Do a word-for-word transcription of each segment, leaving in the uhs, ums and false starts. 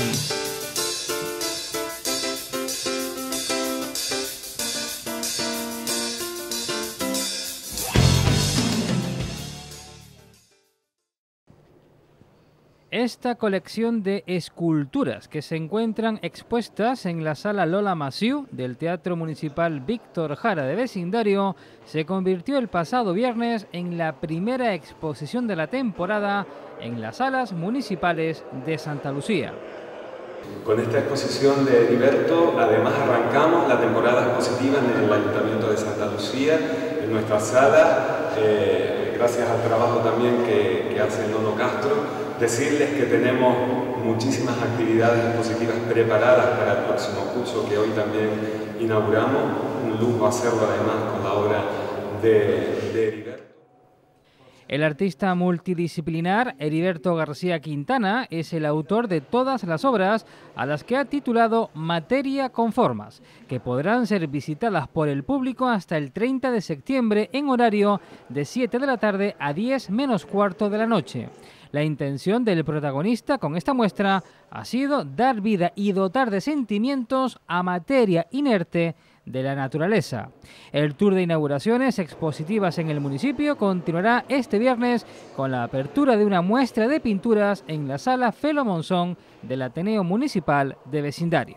Esta colección de esculturas que se encuentran expuestas en la sala Lola Massieu del Teatro Municipal Víctor Jara de Vecindario se convirtió el pasado viernes en la primera exposición de la temporada en las salas municipales de Santa Lucía. Con esta exposición de Heriberto, además arrancamos la temporada expositiva en el Ayuntamiento de Santa Lucía, en nuestra sala, eh, gracias al trabajo también que, que hace Nono Castro. Decirles que tenemos muchísimas actividades expositivas preparadas para el próximo curso que hoy también inauguramos. Un lujo hacerlo además con la obra de, de Heriberto. El artista multidisciplinar Heriberto García Quintana es el autor de todas las obras a las que ha titulado Materia con Formas, que podrán ser visitadas por el público hasta el treinta de septiembre en horario de siete de la tarde a diez menos cuarto de la noche. La intención del protagonista con esta muestra ha sido dar vida y dotar de sentimientos a materia inerte de la naturaleza. El tour de inauguraciones expositivas en el municipio continuará este viernes con la apertura de una muestra de pinturas en la sala Felo Monzón del Ateneo Municipal de Vecindario.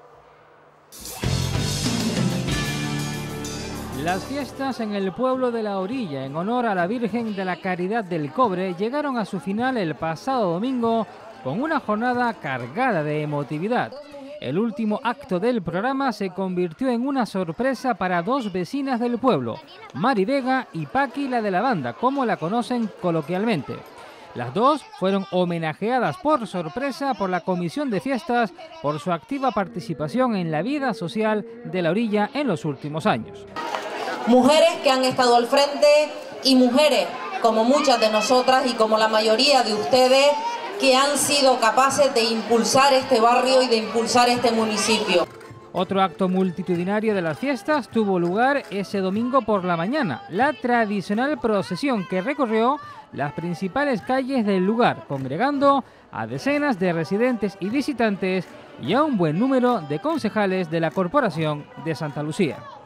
Las fiestas en el pueblo de La Orilla, en honor a la Virgen de la Caridad del Cobre, llegaron a su final el pasado domingo con una jornada cargada de emotividad. El último acto del programa se convirtió en una sorpresa para dos vecinas del pueblo, Mari Vega y Paqui, la de la banda, como la conocen coloquialmente. Las dos fueron homenajeadas por sorpresa por la Comisión de Fiestas por su activa participación en la vida social de La Orilla en los últimos años. Mujeres que han estado al frente y mujeres como muchas de nosotras y como la mayoría de ustedes que han sido capaces de impulsar este barrio y de impulsar este municipio. Otro acto multitudinario de las fiestas tuvo lugar ese domingo por la mañana, la tradicional procesión que recorrió las principales calles del lugar, congregando a decenas de residentes y visitantes y a un buen número de concejales de la Corporación de Santa Lucía.